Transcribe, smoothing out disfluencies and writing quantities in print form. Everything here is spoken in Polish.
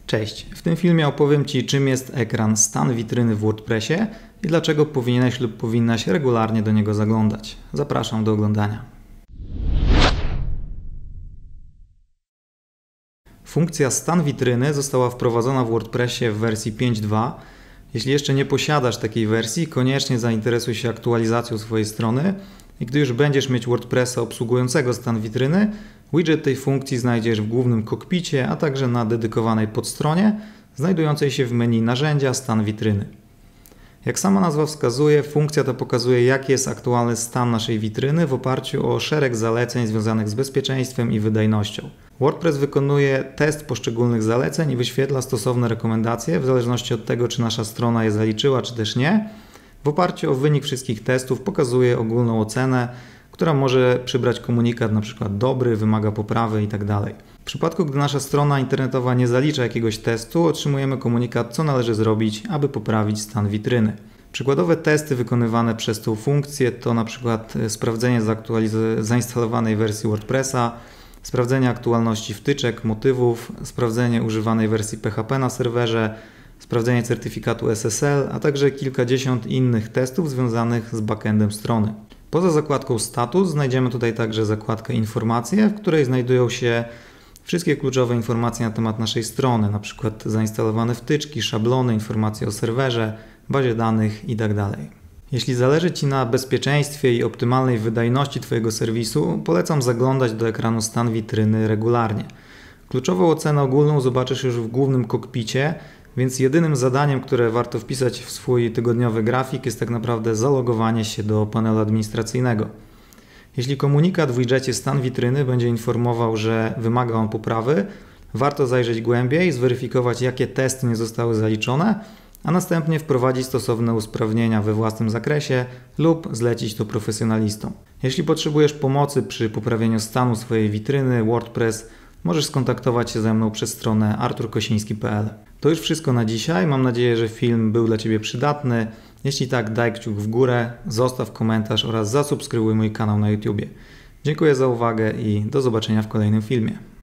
Cześć, w tym filmie opowiem Ci, czym jest ekran stan witryny w WordPressie i dlaczego powinieneś lub powinnaś regularnie do niego zaglądać. Zapraszam do oglądania. Funkcja stan witryny została wprowadzona w WordPressie w wersji 5.2. Jeśli jeszcze nie posiadasz takiej wersji, koniecznie zainteresuj się aktualizacją swojej strony i gdy już będziesz mieć WordPressa obsługującego stan witryny, widget tej funkcji znajdziesz w głównym kokpicie, a także na dedykowanej podstronie, znajdującej się w menu narzędzia stan witryny. Jak sama nazwa wskazuje, funkcja ta pokazuje, jaki jest aktualny stan naszej witryny w oparciu o szereg zaleceń związanych z bezpieczeństwem i wydajnością. WordPress wykonuje test poszczególnych zaleceń i wyświetla stosowne rekomendacje w zależności od tego, czy nasza strona je zaliczyła, czy też nie. W oparciu o wynik wszystkich testów pokazuje ogólną ocenę, która może przybrać komunikat np. dobry, wymaga poprawy itd. W przypadku, gdy nasza strona internetowa nie zalicza jakiegoś testu, otrzymujemy komunikat, co należy zrobić, aby poprawić stan witryny. Przykładowe testy wykonywane przez tą funkcję to np. sprawdzenie zainstalowanej wersji WordPressa, sprawdzenie aktualności wtyczek, motywów, sprawdzenie używanej wersji PHP na serwerze, sprawdzenie certyfikatu SSL, a także kilkadziesiąt innych testów związanych z backendem strony. Poza zakładką status znajdziemy tutaj także zakładkę informacje, w której znajdują się wszystkie kluczowe informacje na temat naszej strony, np. zainstalowane wtyczki, szablony, informacje o serwerze, bazie danych itd. Jeśli zależy Ci na bezpieczeństwie i optymalnej wydajności Twojego serwisu, polecam zaglądać do ekranu stan witryny regularnie. Kluczową ocenę ogólną zobaczysz już w głównym kokpicie, więc jedynym zadaniem, które warto wpisać w swój tygodniowy grafik, jest tak naprawdę zalogowanie się do panelu administracyjnego. Jeśli komunikat w widgetie stan witryny będzie informował, że wymaga on poprawy, warto zajrzeć głębiej, zweryfikować, jakie testy nie zostały zaliczone, a następnie wprowadzić stosowne usprawnienia we własnym zakresie lub zlecić to profesjonalistom. Jeśli potrzebujesz pomocy przy poprawieniu stanu swojej witryny WordPress, możesz skontaktować się ze mną przez stronę arturkosiński.pl. To już wszystko na dzisiaj. Mam nadzieję, że film był dla Ciebie przydatny. Jeśli tak, daj kciuk w górę, zostaw komentarz oraz zasubskrybuj mój kanał na YouTube. Dziękuję za uwagę i do zobaczenia w kolejnym filmie.